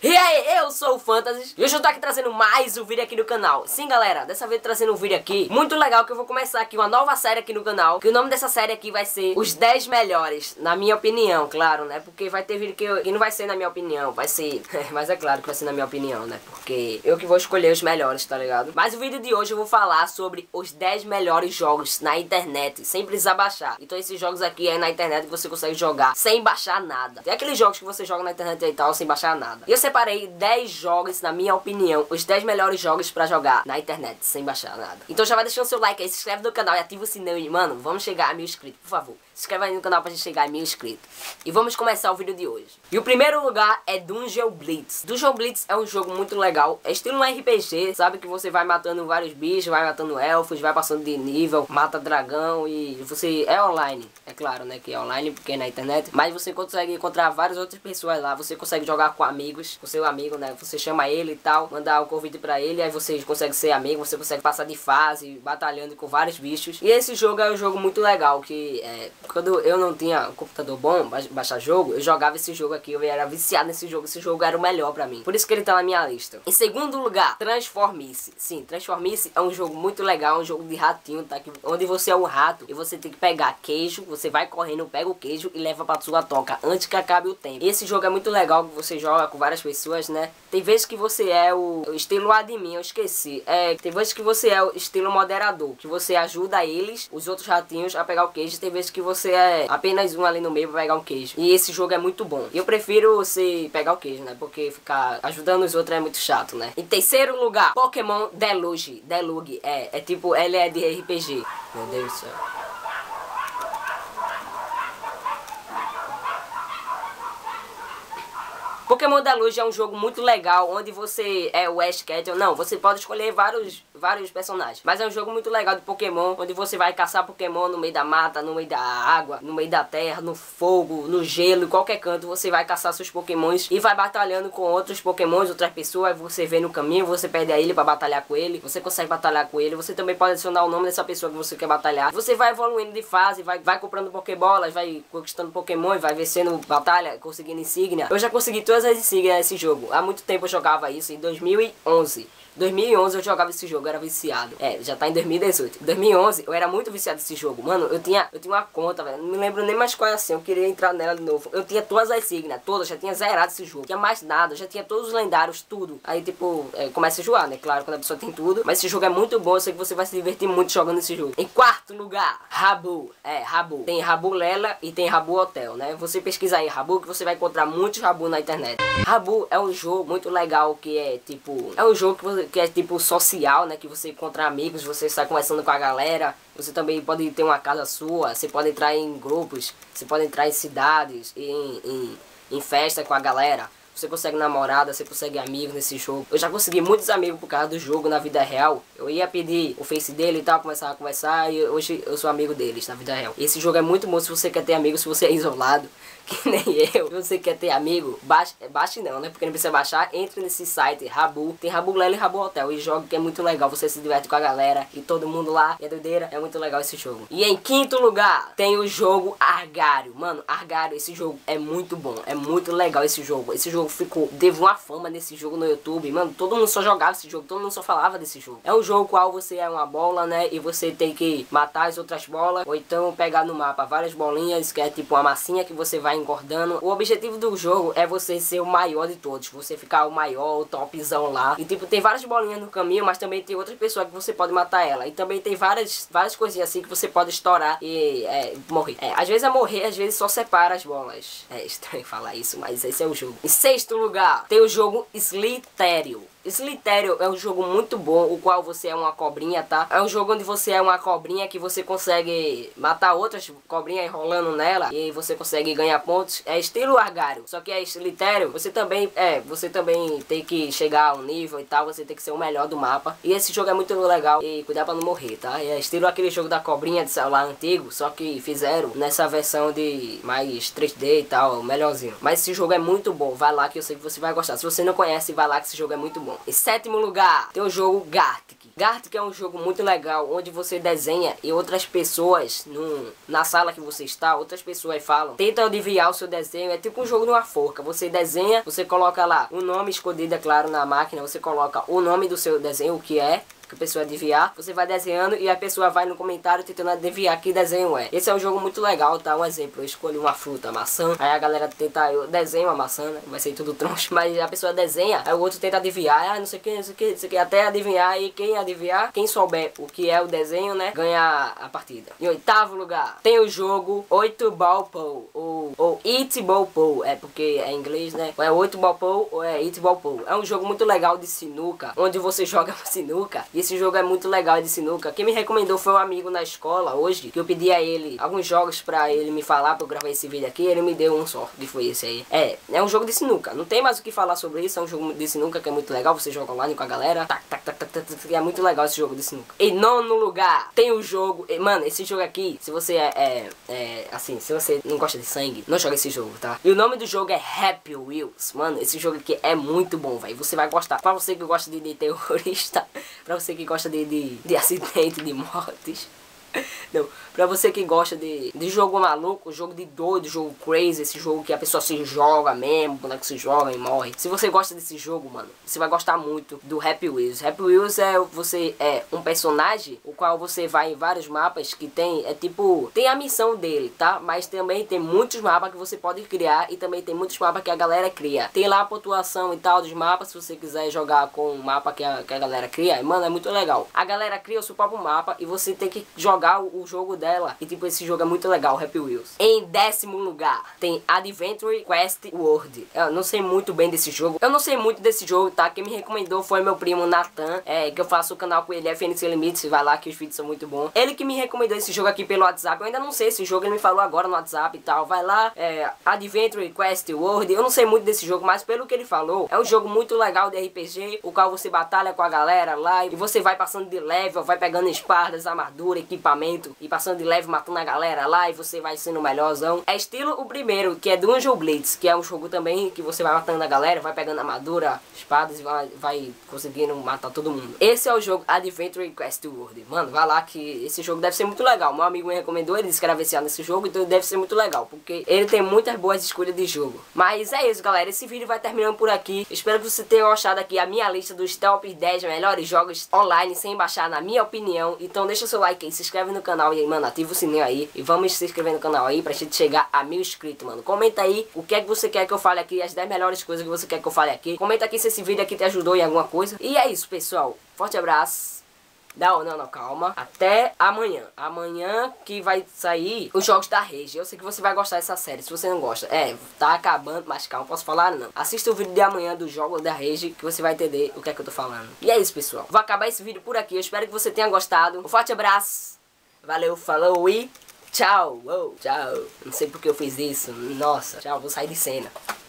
E aí, eu sou o Fantasy e hoje eu tô aqui trazendo mais um vídeo aqui no canal. Sim, galera, dessa vez trazendo um vídeo aqui muito legal, que eu vou começar aqui uma nova série aqui no canal. Que o nome dessa série aqui vai ser os 10 melhores, na minha opinião, claro, né? Porque vai ter vídeo que não vai ser na minha opinião, vai ser... Mas é claro que vai ser na minha opinião, né? Porque eu que vou escolher os melhores, tá ligado? Mas o vídeo de hoje eu vou falar sobre os 10 melhores jogos na internet, sem precisar baixar. Então esses jogos aqui aí na internet você consegue jogar sem baixar nada. Tem aqueles jogos que você joga na internet e tal, sem baixar nada. E eu separei 10 jogos, na minha opinião, os 10 melhores jogos pra jogar na internet, sem baixar nada. Então já vai deixando seu like aí, se inscreve no canal e ativa o sininho. E, mano, vamos chegar a 1000 inscritos, por favor. Se inscreve aí no canal pra gente chegar a 1000 inscritos. E vamos começar o vídeo de hoje. E o primeiro lugar é Dungeon Blitz. Dungeon Blitz é um jogo muito legal. É estilo um RPG, sabe? Que você vai matando vários bichos, vai matando elfos, vai passando de nível, mata dragão e você... É online, é claro, né? Que é online porque é na internet. Mas você consegue encontrar várias outras pessoas lá. Você consegue jogar com amigos, com seu amigo, né? Você chama ele e tal, mandar um convite pra ele, aí você consegue ser amigo, você consegue passar de fase, batalhando com vários bichos. E esse jogo é um jogo muito legal, que quando eu não tinha um computador bom, baixar jogo, eu jogava esse jogo aqui, eu era viciado nesse jogo, esse jogo era o melhor pra mim. Por isso que ele tá na minha lista. Em segundo lugar, Transformice. Sim, Transformice é um jogo muito legal, um jogo de ratinho, tá? Onde você é um rato e você tem que pegar queijo, você vai correndo, pega o queijo e leva pra sua toca antes que acabe o tempo. Esse jogo é muito legal, que você joga com várias pessoas, né? Tem vezes que você é o estilo admin, eu esqueci. Tem vezes que você é o estilo moderador, que você ajuda eles, os outros ratinhos, a pegar o queijo. Tem vezes que você é apenas um ali no meio pra pegar um queijo. E esse jogo é muito bom. E eu prefiro você pegar o queijo, né? Porque ficar ajudando os outros é muito chato, né? Em terceiro lugar, Pokémon Deluge. Deluge, tipo, ele é de RPG. Meu Deus do céu. Pokémon Deluge é um jogo muito legal, onde você é o Ash Ketchum. Não, você pode escolher vários personagens. Mas é um jogo muito legal de Pokémon, onde você vai caçar Pokémon no meio da mata, no meio da água, no meio da terra, no fogo, no gelo, em qualquer canto. Você vai caçar seus Pokémons e vai batalhando com outros Pokémons, outras pessoas. Você vê no caminho, você pede a ele pra batalhar com ele. Você consegue batalhar com ele. Você também pode adicionar o nome dessa pessoa que você quer batalhar. Você vai evoluindo de fase, vai comprando Pokébolas, vai conquistando Pokémon, vai vencendo batalha, conseguindo insígnia. Eu já consegui todas as insígnias nesse jogo. Há muito tempo eu jogava isso, em 2011. 2011 eu jogava esse jogo, eu era viciado. Já tá em 2018. Em 2011 eu era muito viciado nesse jogo. Mano, eu tinha uma conta, velho. Não me lembro nem mais qual é assim. Eu queria entrar nela de novo. Eu tinha todas as insígnias, todas. Já tinha zerado esse jogo. Tinha mais nada. Já tinha todos os lendários, tudo. Aí, tipo, começa a jogar, né? Claro, quando a pessoa tem tudo. Mas esse jogo é muito bom. Eu sei que você vai se divertir muito jogando esse jogo. Em quarto lugar, Rabu. Rabu. Tem Rabu Lela e tem Rabu Hotel, né? Você pesquisa aí Rabu, que você vai encontrar muitos Rabu na internet. Rabu é um jogo muito legal, que é tipo... É um jogo que é tipo social, né? Que você encontra amigos, você está conversando com a galera. Você também pode ter uma casa sua, você pode entrar em grupos, você pode entrar em cidades, em festa com a galera. Você consegue namorada, você consegue amigos nesse jogo. Eu já consegui muitos amigos por causa do jogo na vida real. Eu ia pedir o face dele e tal, começar a conversar, e hoje eu sou amigo deles na vida real. Esse jogo é muito bom se você quer ter amigos, se você é isolado, que nem eu. Se você quer ter amigo, baixe não, né? Porque não precisa baixar. Entre nesse site, Rabu. Tem Rabu Lela e Rabu Hotel. E jogo que é muito legal. Você se diverte com a galera e todo mundo lá. E é doideira. É muito legal esse jogo. E em quinto lugar, tem o jogo Argário. Mano, Argário, esse jogo é muito bom. É muito legal esse jogo. Esse jogo teve uma fama nesse jogo no YouTube. Mano, todo mundo só jogava esse jogo. Todo mundo só falava desse jogo. É um jogo qual você é uma bola, né? E você tem que matar as outras bolas. Ou então pegar no mapa várias bolinhas, que é tipo uma massinha que você vai engordando. O objetivo do jogo é você ser o maior de todos. Você ficar o maior, o topzão lá. E tipo, tem várias bolinhas no caminho, mas também tem outras pessoas que você pode matar ela. E também tem várias coisinhas assim que você pode estourar e morrer. Às vezes é morrer, às vezes só separa as bolas. É estranho falar isso, mas esse é o jogo. Em sexto lugar, tem o jogo Slitério. Slitério é um jogo muito bom, o qual você é uma cobrinha, tá? É um jogo onde você é uma cobrinha que você consegue matar outras cobrinhas enrolando nela e você consegue ganhar pontos. É estilo Argário, só que é Slitério. Você também tem que chegar a um nível e tal, você tem que ser o melhor do mapa. E esse jogo é muito legal e cuidar pra não morrer, tá? É estilo aquele jogo da cobrinha de celular antigo, só que fizeram nessa versão de mais 3D e tal, melhorzinho. Mas esse jogo é muito bom, vai lá que eu sei que você vai gostar. Se você não conhece, vai lá que esse jogo é muito bom. Em sétimo lugar, tem o jogo Gartic. Gartic é um jogo muito legal, onde você desenha e outras pessoas, na sala que você está, outras pessoas falam, tentam adivinhar o seu desenho. É tipo um jogo de uma forca. Você desenha, você coloca lá o nome escondido, é claro, na máquina. Você coloca o nome do seu desenho, o que é, que a pessoa adivinhar, você vai desenhando e a pessoa vai no comentário tentando adivinhar que desenho é. Esse é um jogo muito legal, tá? Um exemplo, eu escolho uma fruta, maçã, aí a galera tenta, eu desenho a maçã, né? Vai ser tudo troncho, mas a pessoa desenha, aí o outro tenta adivinhar, não sei o que, não sei o que, não sei o que, até adivinhar, e quem adivinhar, quem souber o que é o desenho, né, ganha a partida. Em oitavo lugar, tem o jogo 8 Ball Pool, ou It Ball Pool, é porque é em inglês, né? Ou é 8 Ball Pool ou é It Ball Pool. É um jogo muito legal de sinuca, onde você joga sinuca. E esse jogo é muito legal de sinuca. Quem me recomendou foi um amigo na escola hoje, que eu pedi a ele alguns jogos pra ele me falar, pra eu gravar esse vídeo aqui. Ele me deu um só, que foi esse aí. É um jogo de sinuca. Não tem mais o que falar sobre isso. É um jogo de sinuca que é muito legal. Você joga online com a galera. Tac, tac, tac, tac, tac, tac. É muito legal esse jogo de sinuca. Em nono lugar, tem o jogo... Mano, esse jogo aqui, se você assim, se você não gosta de sangue, não joga esse jogo, tá? E o nome do jogo é Happy Wheels. Mano, esse jogo aqui é muito bom, velho. Você vai gostar. Pra você que gosta de terrorista, pra você que gosta de acidente, de mortes. Não, pra você que gosta de jogo maluco, jogo de doido, jogo crazy, esse jogo que a pessoa se joga mesmo, quando é que se joga e morre. Se você gosta desse jogo, mano, você vai gostar muito do Happy Wheels. Happy Wheels você é um personagem, o qual você vai em vários mapas que tem, tem a missão dele, tá? Mas também tem muitos mapas que você pode criar e também tem muitos mapas que a galera cria. Tem lá a pontuação e tal dos mapas, se você quiser jogar com o mapa que a galera cria. E, mano, é muito legal. A galera cria o seu próprio mapa e você tem que jogar o jogo dela. E tipo, esse jogo é muito legal, Happy Wheels. Em décimo lugar, tem Adventure Quest World. Eu não sei muito bem desse jogo. Eu não sei muito desse jogo, tá? Quem me recomendou foi meu primo Nathan. Que eu faço o canal com ele, FNC Limites. Vai lá que os vídeos são muito bons. Ele que me recomendou esse jogo aqui pelo WhatsApp. Eu ainda não sei esse jogo, ele me falou agora no WhatsApp e tal. Vai lá, Adventure Quest World. Eu não sei muito desse jogo, mas pelo que ele falou, é um jogo muito legal de RPG, o qual você batalha com a galera lá e você vai passando de level, vai pegando espadas, armadura, equipamento e passando de level, matando a galera lá e você vai sendo o melhorzão. É estilo o primeiro, que é Dungeon Blitz, que é um jogo também que você vai matando a galera, vai pegando armadura, espadas e vai conseguindo matar todo mundo. Esse é o jogo Adventure Quest World. Mano, vai lá que esse jogo deve ser muito legal. Meu amigo me recomendou, ele disse que era viciado nesse jogo, então deve ser muito legal, porque ele tem muitas boas escolhas de jogo. Mas é isso, galera, esse vídeo vai terminando por aqui. Espero que você tenha gostado aqui a minha lista dos top 10 melhores jogos online sem baixar, na minha opinião. Então deixa o seu like aí, se inscreve no canal e aí, mano, ativa o sininho aí. E vamos se inscrever no canal aí pra gente chegar a 1000 inscritos, mano. Comenta aí o que é que você quer que eu fale aqui, as 10 melhores coisas que você quer que eu fale aqui. Comenta aqui se esse vídeo aqui te ajudou em alguma coisa. E é isso, pessoal. Forte abraço. Não, calma. Até amanhã. Amanhã que vai sair os jogos da Rage. Eu sei que você vai gostar dessa série. Se você não gosta, tá acabando, mas calma, posso falar não. Assista o vídeo de amanhã dos jogos da Rage que você vai entender o que é que eu tô falando. E é isso, pessoal. Vou acabar esse vídeo por aqui. Eu espero que você tenha gostado. Um forte abraço. Valeu, falou e tchau. Tchau. Não sei porque eu fiz isso. Nossa, tchau, vou sair de cena.